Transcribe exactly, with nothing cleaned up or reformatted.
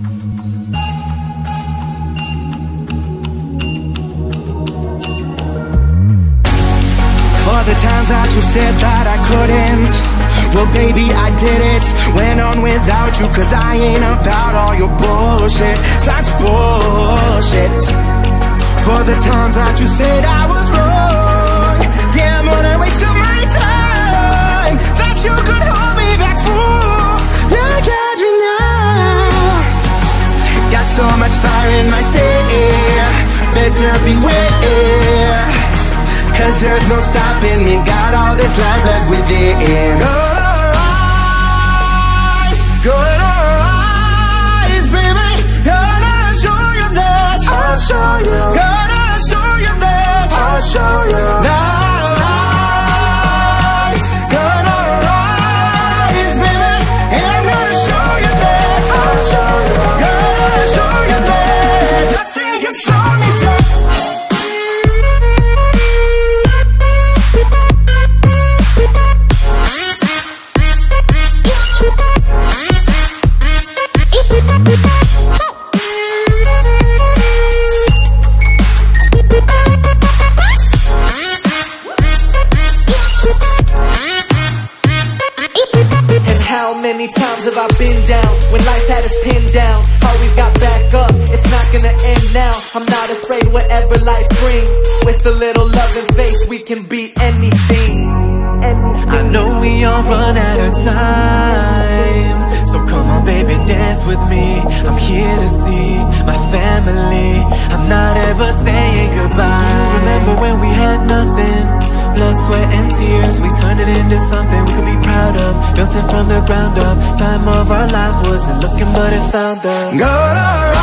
For the times that you said that I couldn't, well baby I did it. Went on without you cause I ain't about all your bullshit. Such bullshit. For the times that you said I was wrong, damn what a waste of my time. Thought you could hold me back, fool. Look at you now. Got so much fire in my stare. Better beware, cause there's no stopping me. Got all this life left within. Go rise, go rise, baby. Gonna show you that. I'll show you. Gonna show you that. I'll show you. Rise, gonna rise, baby. And I'm gonna show you that. I'll show you. Gonna show you that. Nothing can slow me down. How many times have I been down when life had us pinned down? Always got back up, it's not gonna end now. I'm not afraid whatever life brings. With a little love and faith we can beat anything. I know we all run out of time, so come on baby dance with me. I'm here to see my family. I'm not ever saying goodbye. Remember when we had nothing? Blood, sweat and tears, we turned it into something we could be proud of. Built it from the ground up. Time of our lives wasn't looking but it found us. Go to